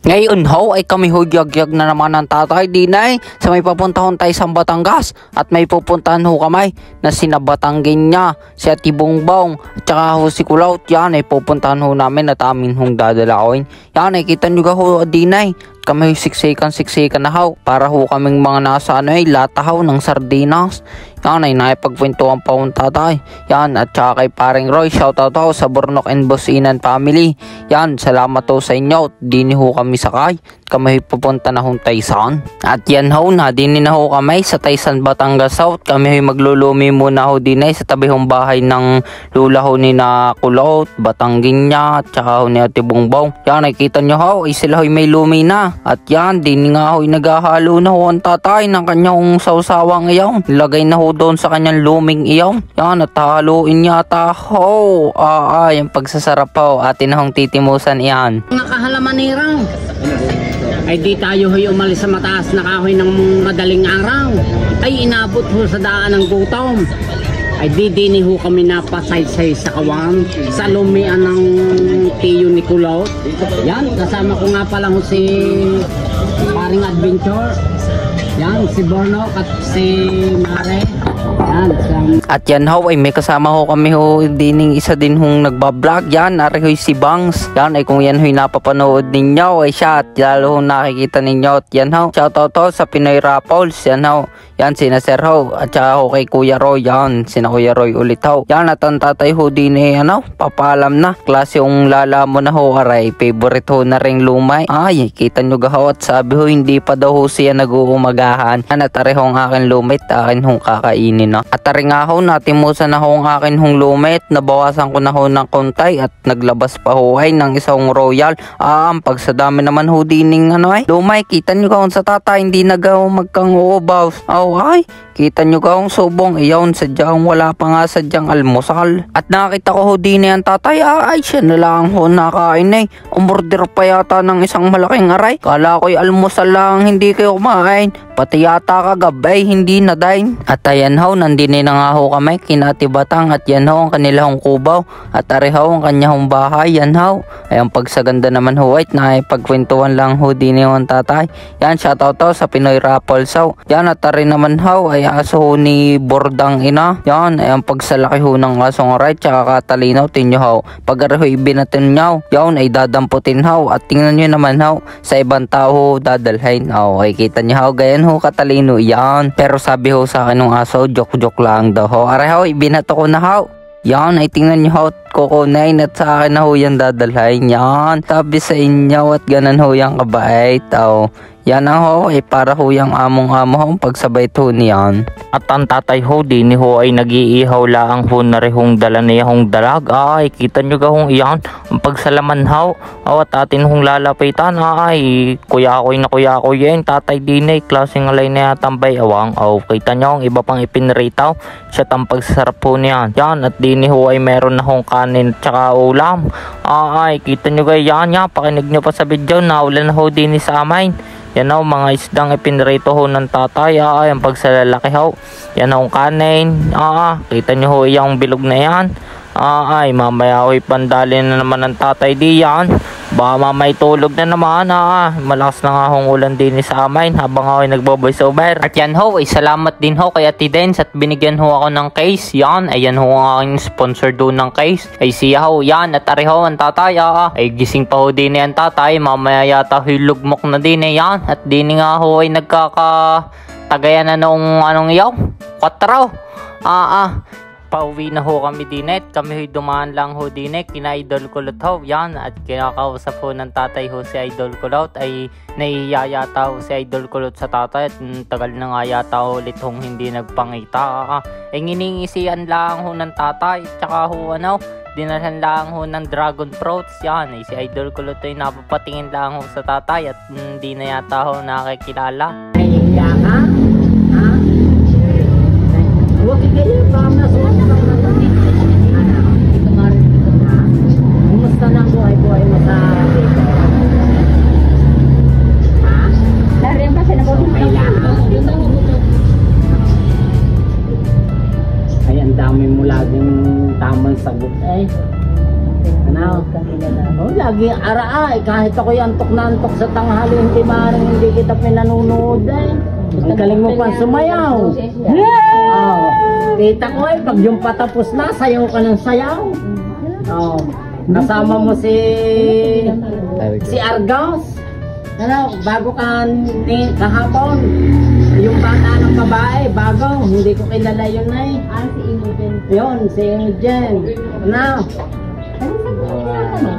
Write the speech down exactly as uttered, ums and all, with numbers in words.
Ngayon ho ay kami hugyag-yag na naman ng tatay dinay sa may papuntahon tayo sa Batangas at may pupuntahan ho kami na sina Batanggin niya, si Ati Bongbong at saka ho si Kulot. Yan ay pupuntahan ho namin at amin hong dadalawin. Yan ay kita nyo ka ho dinay. Kami siksikan-siksikan na ho para ho kaming mga nasa ano ay latahaw ng sardinas. Yan ay naipagpintuan pa hong tatay. Yan at saka kay paring Roy, shoutout ho sa Burnok and Bosinan family. Yan, salamat ho sa inyo. Dini ho kami sakay. Kami pupunta na hong Taysan. At yan ho na, dini na ho kami sa Taysan, Batangas South. Kami ho maglulumi muna ho din ay sa tabi hong bahay ng lula ho ni na Kulot, Batanggin niya at saka ho ni Ati Bongbong. Yan ay kita nyo ho, ay sila ho may lumi na. At yan, dini nga ho naghahalo na ho ang tatay ng kanyang sausawang iyaw. Lagay na ho doon sa kanyang luming iyaw. Yan at haluin yata ho. Ah, ah, yung pagsasarap ho. Atin na hong titimusan iyan. Mga kahalaman nirang ay di tayo ho'y umalis sa mataas na kahoy ng madaling araw. Ay inabot ho sa daan ng gutom. Ay di dini ho kami napasaysay sa kawan sa lumian ng tiyo ni Kulot. Yan, kasama ko nga pala ho si paring adventure. Yan, si Bornok at si Mare. Yan, at yan ho ay may kasama ho kami ho dining isa din hong nagbablog. Yan, ari ho si Bangs. Yan ay kung yan ho'y napapanood ninyo ay siya at lalo ho nakikita ninyo. At yan ho, shoutout ho sa Pinoy Raffles. Yan ho, yan sina Sir ho at saka ho kay Kuya Roy. Yan, sina Kuya Roy ulit ho. Yan at ang tatay ho din eh ano, papalam na. Klase yung lala mo na ho aray. Favorite ho na ring lumay. Ay, kita nyo gaho at sabi ho hindi pa daw ho siya nag-uumagahan. Yan at ari ho ang akin lumit, akin hong kakainin na. At ari nga ho, natimusan na ho ang akin hong lumit. Nabawasan ko na ho ng kontay at naglabas pa ho ay ng isang royal. Ah, ang pagsadami naman ho dining ano ay lumay. Kita nyo kahon sa tata, hindi nagaw magkang uubaw. Oh, ay, kita nyo kahong subong. Iyon, sadyang wala pa nga sadyang almusal. At nakita ko ho din ang tatay. Ah, ay, siya na lang ho nakain eh. Umorder pa yata ng isang malaking aray. Kala ko'y almusal lang, hindi kayo kumain. Pati yata kagabay, hindi na dain. At ayan ho, nandini na nga ho kami kina Ati Batang. At yan ho ang kanilang kubaw. At ari ho ang kanyang bahay. Yan ho, ay ang pagsaganda naman ho ay nakipagkwentuhan lang ho din yung tatay. Yan, shoutout ho sa Pinoy Raffles ho. Yan at ari naman ho ay aso ho ni Bordang ina. Yan ay ang pagsalaki ho ng asong aray tsaka katalinaw. Tinyo ho, pag ari ho ibinatin nyo, yan ay dadamputin ho. At tingnan nyo naman ho, sa ibang tao ho dadalhin. O, ay kita nyo ho, gayan ho katalino yan. Pero sabi ho sa akin ng aso, joke-joke lang daw ho. Aray ho, ibinato ko na ho. Yan, ay tingnan nyo ho, kukunain at sa akin na ho yan dadalhin. Yan, tabi sa inyo at ganan ho yung kabait. O, yan ang ho, ay para ho yung among-amo ho, pagsabay ho niyan. At ang tatay ho, din ho ay nag-iihaw laang ho na rehong dala niya hong dalag. Ay, kita nyo gahong iyan, ang pagsalaman ho. O, at atin hong lalapitan. Ay, kuya ko na kuya ko yan, tatay din ay, klaseng alay na yatambay awang. O, kita nyo, ang iba pang ipinritaw, siya ang pagsarap ho niyan. Yan, at din ho ay meron na hong kanin tsaka ulam. Ay, kita nyo gaya yan, yan, pakinig nyo pa sa video, naulan na ho din sa amin. Yan ho, mga isdang ipinrito ho ng tatay. Ah, ang pagsalalaki ho. Yan ho, kanin. Ah, kita nyo ho yung bilog na yan. Ah, ay, mamaya ho'y pandalin na naman ng tatay di yan. Baka mamay tulog na naman. Ah, malakas na nga hong ulan din sa amin habang ako'y nagbo-voice over. At yan ho, ay salamat din ho kay Ati Dens at binigyan ho ako ng case. Yan, ayan ho ang aking sponsor doon ng case. Ay siya ho, yan, at ari ho ang tatay. Ah, ay gising pa ho din ang tatay. Mamaya yata ho'y lugmok na din eh, yan. At din nga ho ay nagkakatagayan na noong anong iyaw. Kwatraw. Ah, ah. Pauwi na ho kami dinet. Kami ho'y dumaan lang ho dinet kina Idol Kulot ho. Yan, at kinakausap ho ng tatay ho si Idol Kulot. Ay naiiya yata ho si Idol Kulot sa tatay. At tagal na nga yata ho ulit hong hindi nagpangita. Ay nginingisian lang ho ng tatay. Tsaka ho ano, dinalhan lang ho ng dragon fruits. Yan, ay si Idol Kulot ay napapatingin lang ho sa tatay. At hindi na yata ho nakikilala. ay hiya ka? Ha? Huwag kayo pa na kumusta na ang buhay-buhay mo sa dito? Ha? Dari ba siya okay lang? Ay, ang dami mo laging tamang sagot eh. Ano? Oh, lagi ara ay kahit ako'y antok na antok sa tanghali, hindi maaaring hindi kita pinanunood eh. Ang galing mo pa sumayaw. Oh, kita ko eh, pag yung patapos na, sayaw ka ng sayaw. Oh, kasama mo si si Argos. Ano, bago ka ni kahapon. Yung bata ng babae, bago, hindi ko kilala yun eh. Ah, si Imogen. Yun, si Imogen. Now,